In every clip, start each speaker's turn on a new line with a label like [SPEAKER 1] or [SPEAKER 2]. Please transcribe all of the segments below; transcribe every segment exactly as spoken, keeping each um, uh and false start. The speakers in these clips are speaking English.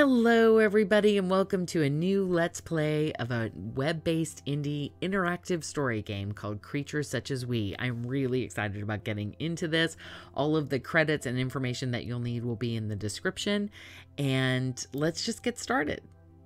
[SPEAKER 1] Hello everybody and welcome to a new Let's Play of a web-based indie interactive story game called Creatures Such As We. I'm really excited about getting into this. All of the credits and information that you'll need will be in the description, and let's just get started.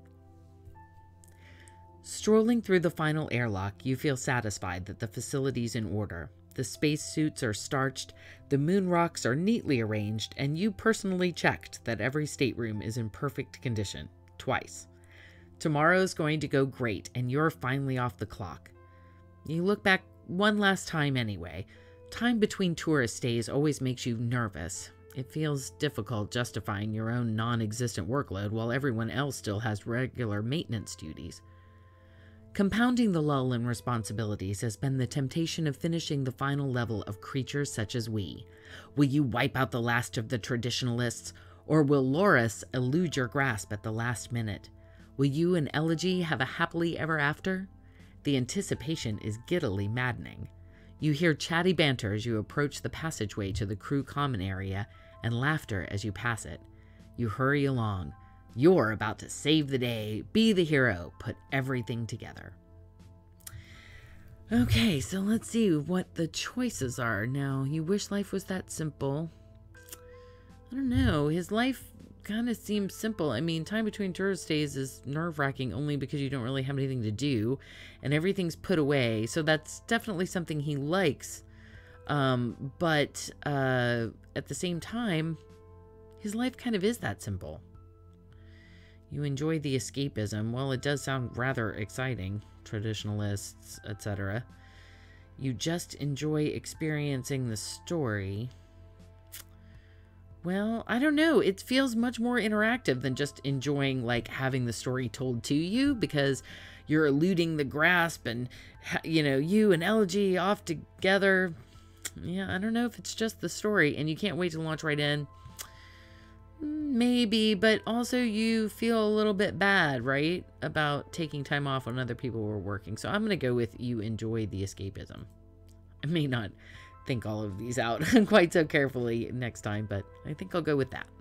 [SPEAKER 1] Strolling through the final airlock, you feel satisfied that the facility's in order. The spacesuits are starched, the moon rocks are neatly arranged, and you personally checked that every stateroom is in perfect condition, twice. Tomorrow's going to go great, and you're finally off the clock. You look back one last time anyway. Time between tourist stays always makes you nervous. It feels difficult justifying your own non-existent workload while everyone else still has regular maintenance duties. Compounding the lull in responsibilities has been the temptation of finishing the final level of Creatures Such As We. Will you wipe out the last of the traditionalists, or will Loris elude your grasp at the last minute? Will you and Elegy have a happily ever after? The anticipation is giddily maddening. You hear chatty banter as you approach the passageway to the crew common area, and laughter as you pass it. You hurry along. You're about to save the day, be the hero, put everything together. Okay, so let's see what the choices are. Now, you wish life was that simple. I don't know, his life kind of seems simple. I mean, time between tourist stays is nerve-wracking only because you don't really have anything to do, and everything's put away, so that's definitely something he likes. Um, but uh, at the same time, his life kind of is that simple. You enjoy the escapism. Well, it does sound rather exciting. Traditionalists, et cetera. You just enjoy experiencing the story. Well, I don't know. It feels much more interactive than just enjoying, like, having the story told to you, because you're eluding the grasp and, you know, you and Elegy off together. Yeah, I don't know if it's just the story, and you can't wait to launch right in. Maybe, but also you feel a little bit bad, right? About taking time off when other people were working. So I'm going to go with you enjoy the escapism. I may not think all of these out quite so carefully next time, but I think I'll go with that.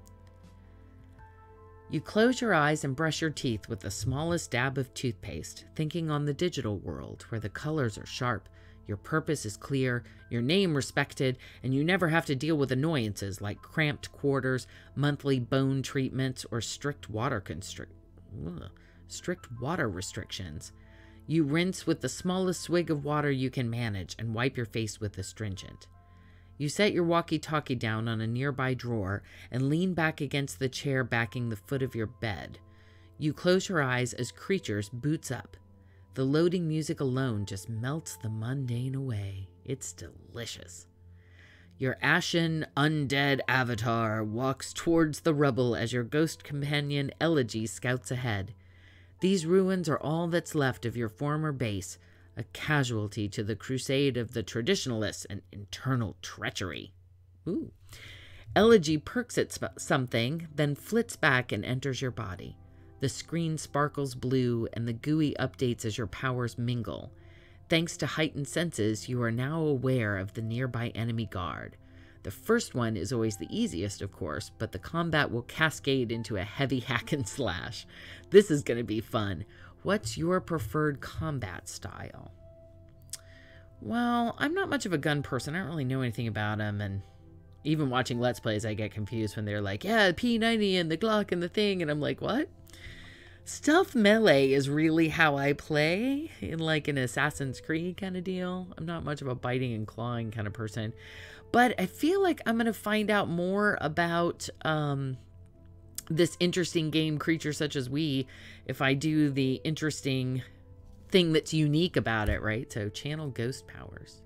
[SPEAKER 1] You close your eyes and brush your teeth with the smallest dab of toothpaste, thinking on the digital world where the colors are sharp, your purpose is clear, your name respected, and you never have to deal with annoyances like cramped quarters, monthly bone treatments, or strict water constrict ugh, strict water restrictions. You rinse with the smallest swig of water you can manage and wipe your face with astringent. You set your walkie-talkie down on a nearby drawer and lean back against the chair backing the foot of your bed. You close your eyes as Creatures boots up. The loading music alone just melts the mundane away. It's delicious. Your ashen, undead avatar walks towards the rubble as your ghost companion Elegy scouts ahead. These ruins are all that's left of your former base, a casualty to the crusade of the traditionalists and internal treachery. Ooh. Elegy perks at something, then flits back and enters your body. The screen sparkles blue, and the G U I updates as your powers mingle. Thanks to heightened senses, you are now aware of the nearby enemy guard. The first one is always the easiest, of course, but the combat will cascade into a heavy hack and slash. This is going to be fun. What's your preferred combat style? Well, I'm not much of a gun person. I don't really know anything about them, and even watching Let's Plays, I get confused when they're like, yeah, P ninety and the Glock and the thing, and I'm like, what? Stealth melee is really how I play, in like an Assassin's Creed kind of deal. I'm not much of a biting and clawing kind of person. But I feel like I'm going to find out more about um, this interesting game, Creatures Such As We, if I do the interesting thing that's unique about it, right? So channel ghost powers.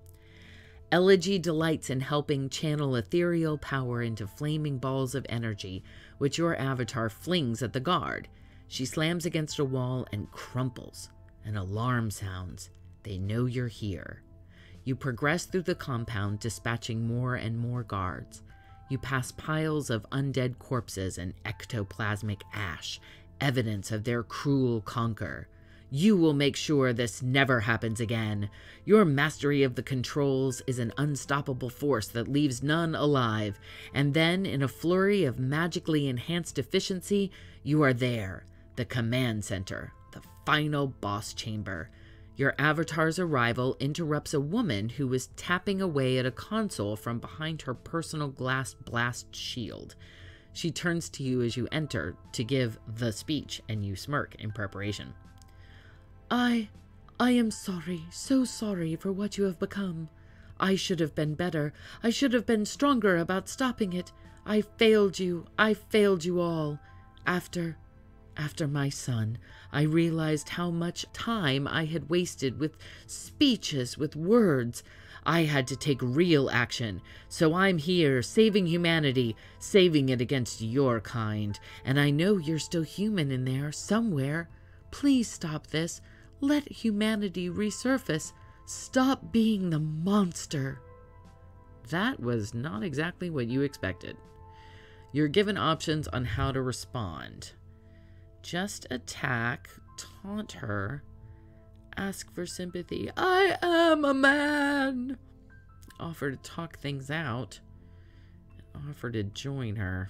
[SPEAKER 1] Elegy delights in helping channel ethereal power into flaming balls of energy, which your avatar flings at the guard. She slams against a wall and crumples. An alarm sounds. They know you're here. You progress through the compound, dispatching more and more guards. You pass piles of undead corpses and ectoplasmic ash, evidence of their cruel conquer. You will make sure this never happens again. Your mastery of the controls is an unstoppable force that leaves none alive. And then, in a flurry of magically enhanced efficiency, you are there. The command center. The final boss chamber. Your avatar's arrival interrupts a woman who was tapping away at a console from behind her personal glass blast shield. She turns to you as you enter to give the speech, and you smirk in preparation. I... I am sorry, so sorry for what you have become. I should have been better. I should have been stronger about stopping it. I failed you. I failed you all. After... After my son, I realized how much time I had wasted with speeches, with words. I had to take real action, so I'm here, saving humanity, saving it against your kind. And I know you're still human in there, somewhere. Please stop this. Let humanity resurface. Stop being the monster. That was not exactly what you expected. You're given options on how to respond. Just attack, taunt her, ask for sympathy. I am a man. Offer to talk things out. Offer to join her.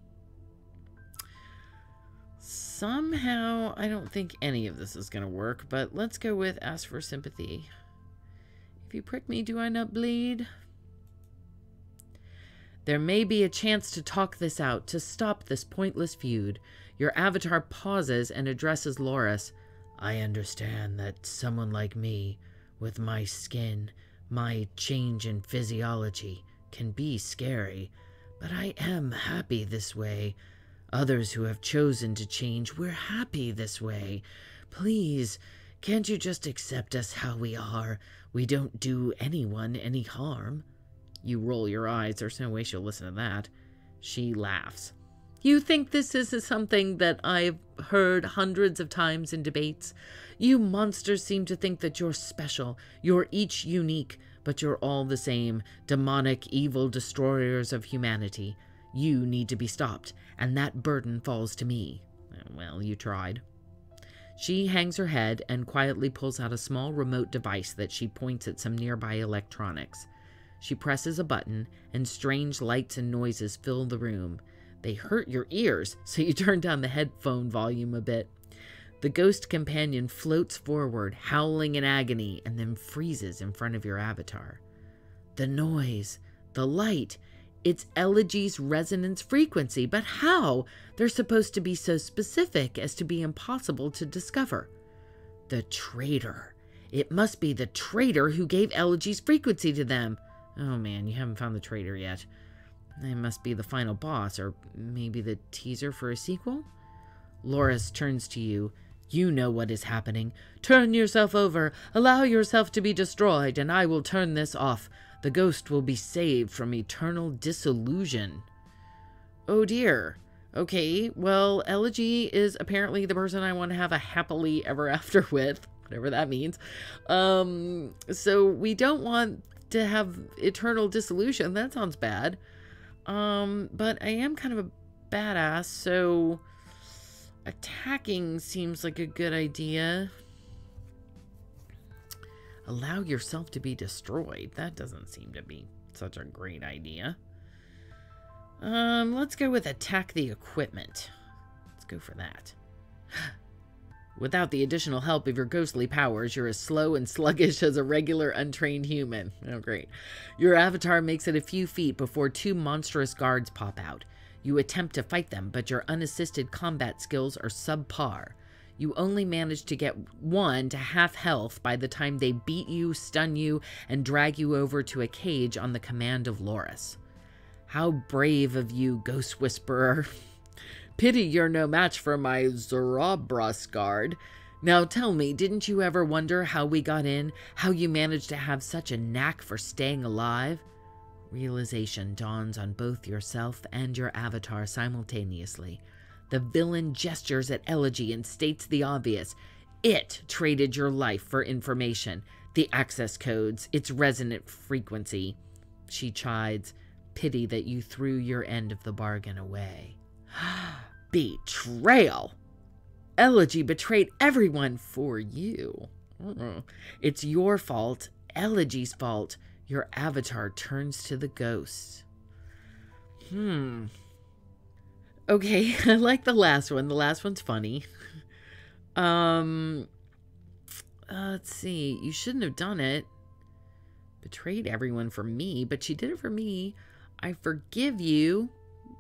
[SPEAKER 1] Somehow, I don't think any of this is going to work, but let's go with ask for sympathy. If you prick me, do I not bleed? There may be a chance to talk this out, to stop this pointless feud. Your avatar pauses and addresses Loris. I understand that someone like me, with my skin, my change in physiology, can be scary, but I am happy this way. Others who have chosen to change, we're happy this way. Please, can't you just accept us how we are? We don't do anyone any harm. You roll your eyes. There's no way she'll listen to that. She laughs. You think this is something that I've heard hundreds of times in debates? You monsters seem to think that you're special. You're each unique, but you're all the same. Demonic, evil destroyers of humanity. You need to be stopped, and that burden falls to me. Well, you tried. She hangs her head and quietly pulls out a small remote device that she points at some nearby electronics. She presses a button, and strange lights and noises fill the room. They hurt your ears, so you turn down the headphone volume a bit. The ghost companion floats forward, howling in agony, and then freezes in front of your avatar. The noise, the light, it's Elegy's resonance frequency, but how? They're supposed to be so specific as to be impossible to discover. The traitor. It must be the traitor who gave Elegy's frequency to them. Oh man, you haven't found the traitor yet. It must be the final boss, or maybe the teaser for a sequel? Loris turns to you. You know what is happening. Turn yourself over. Allow yourself to be destroyed, and I will turn this off. The ghost will be saved from eternal disillusion. Oh dear. Okay, well, Elegy is apparently the person I want to have a happily ever after with, whatever that means. Um, so we don't want to have eternal disillusion. That sounds bad. Um, but I am kind of a badass, so attacking seems like a good idea. Allow yourself to be destroyed. That doesn't seem to be such a great idea. Um, let's go with attack the equipment. Let's go for that. Without the additional help of your ghostly powers, you're as slow and sluggish as a regular untrained human. Oh, great. Your avatar makes it a few feet before two monstrous guards pop out. You attempt to fight them, but your unassisted combat skills are subpar. You only manage to get one to half health by the time they beat you, stun you, and drag you over to a cage on the command of Loris. How brave of you, Ghost Whisperer. Pity you're no match for my Zorobros guard. Now tell me, didn't you ever wonder how we got in? How you managed to have such a knack for staying alive? Realization dawns on both yourself and your avatar simultaneously. The villain gestures at Elegy and states the obvious. It traded your life for information, the access codes, its resonant frequency. She chides. Pity that you threw your end of the bargain away. Betrayal! Elegy betrayed everyone for you. Mm-mm. It's your fault. Elegy's fault. Your avatar turns to the ghost. Hmm. Okay, I like the last one. The last one's funny. Um, uh, let's see. You shouldn't have done it. Betrayed everyone for me, but she did it for me. I forgive you.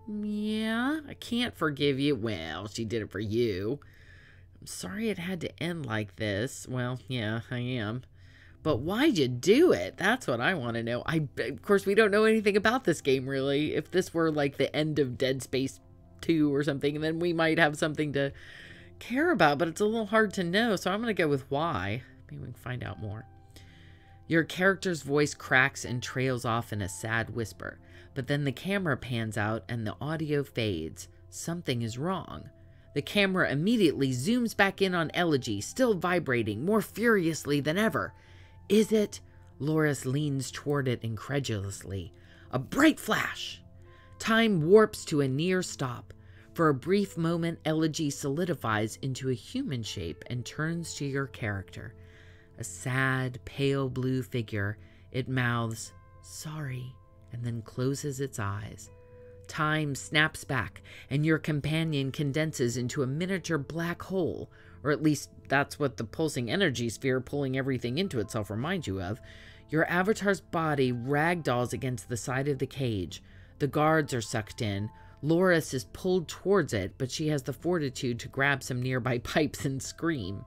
[SPEAKER 1] Yeah, I can't forgive you. Well, she did it for you. I'm sorry it had to end like this. Well, yeah, I am. But why'd you do it? That's what I want to know. I, of course, we don't know anything about this game, really. If this were like the end of Dead Space two or something, then we might have something to care about, but it's a little hard to know, so I'm going to go with why. Maybe we can find out more. Your character's voice cracks and trails off in a sad whisper, but then the camera pans out and the audio fades. Something is wrong. The camera immediately zooms back in on Elegy, still vibrating more furiously than ever. Is it? Loris leans toward it incredulously. A bright flash. Time warps to a near stop. For a brief moment, Elegy solidifies into a human shape and turns to your character. A sad, pale blue figure. It mouths, sorry, and then closes its eyes. Time snaps back, and your companion condenses into a miniature black hole, or at least that's what the pulsing energy sphere pulling everything into itself reminds you of. Your avatar's body ragdolls against the side of the cage. The guards are sucked in. Loris is pulled towards it, but she has the fortitude to grab some nearby pipes and scream.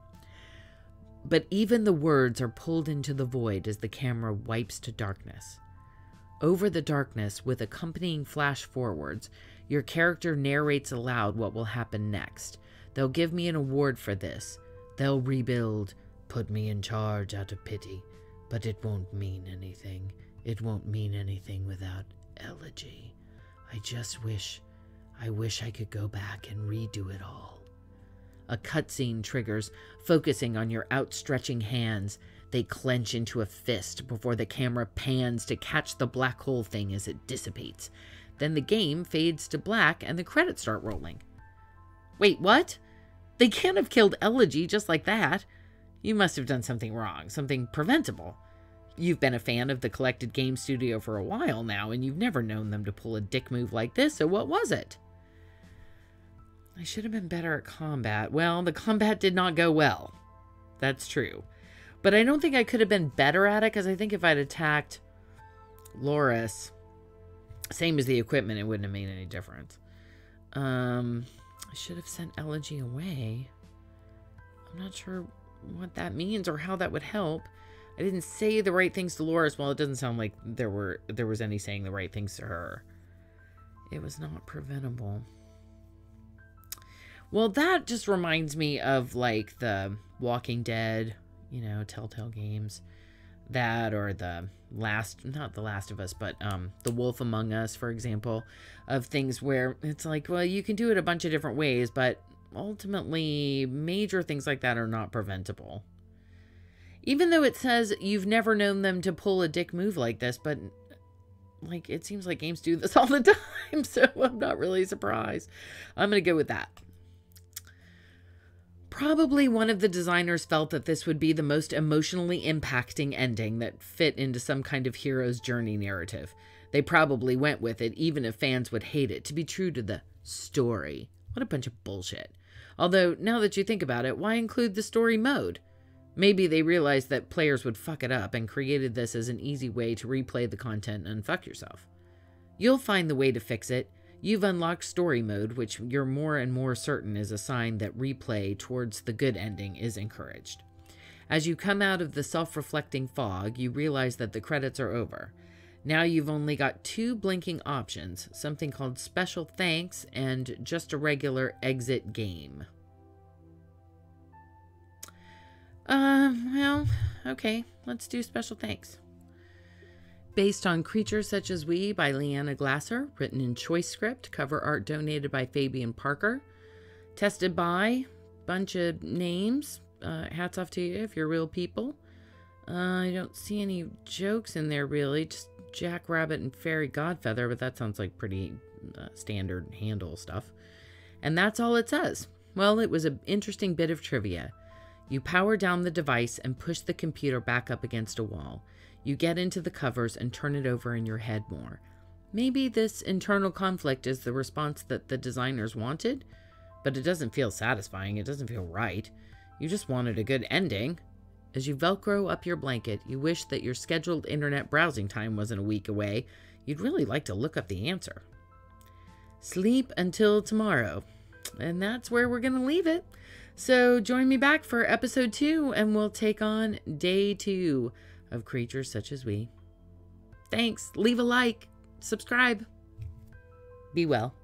[SPEAKER 1] But even the words are pulled into the void as the camera wipes to darkness. Over the darkness, with accompanying flash forwards, your character narrates aloud what will happen next. They'll give me an award for this. They'll rebuild, put me in charge out of pity, but it won't mean anything. It won't mean anything without Elegy. I just wish, I wish I could go back and redo it all. A cutscene triggers, focusing on your outstretching hands. They clench into a fist before the camera pans to catch the black hole thing as it dissipates. Then the game fades to black and the credits start rolling. Wait, what? They can't have killed Elegy just like that. You must have done something wrong, something preventable. You've been a fan of the Collected Game Studio for a while now, and you've never known them to pull a dick move like this, so what was it? I should have been better at combat. Well, the combat did not go well. That's true. But I don't think I could have been better at it, because I think if I'd attacked Loris, same as the equipment, it wouldn't have made any difference. Um, I should have sent Elegy away. I'm not sure what that means or how that would help. I didn't say the right things to Loris. Well, it doesn't sound like there were there was any saying the right things to her. It was not preventable. Well, that just reminds me of like the Walking Dead, you know, Telltale games. That or the last, not The Last of Us, but um, The Wolf Among Us, for example, of things where it's like, well, you can do it a bunch of different ways, but ultimately major things like that are not preventable. Even though it says you've never known them to pull a dick move like this, but like it seems like games do this all the time, so I'm not really surprised. I'm going to go with that. Probably one of the designers felt that this would be the most emotionally impacting ending that fit into some kind of hero's journey narrative. They probably went with it, even if fans would hate it, to be true to the story. What a bunch of bullshit. Although, now that you think about it, why include the story mode? Maybe they realized that players would fuck it up and created this as an easy way to replay the content and fuck yourself. You'll find the way to fix it. You've unlocked story mode, which you're more and more certain is a sign that replay towards the good ending is encouraged. As you come out of the self-reflecting fog, you realize that the credits are over. Now you've only got two blinking options, something called Special Thanks and just a regular exit game. Uh, well, okay, let's do Special Thanks. Based on Creatures Such as We by Lynnea Glasser, written in Choice Script, cover art donated by Fabian Parker. Tested by bunch of names. Uh, hats off to you if you're real people. Uh, I don't see any jokes in there really, just Jackrabbit and Fairy Godfeather, but that sounds like pretty uh, standard handle stuff. And that's all it says. Well, it was an interesting bit of trivia. You power down the device and push the computer back up against a wall. You get into the covers and turn it over in your head more. Maybe this internal conflict is the response that the designers wanted, but it doesn't feel satisfying. It doesn't feel right. You just wanted a good ending. As you Velcro up your blanket, you wish that your scheduled internet browsing time wasn't a week away. You'd really like to look up the answer. Sleep until tomorrow. And that's where we're going to leave it. So join me back for episode two, and we'll take on day two of Creatures Such as We. Thanks. Leave a like. Subscribe. Be well.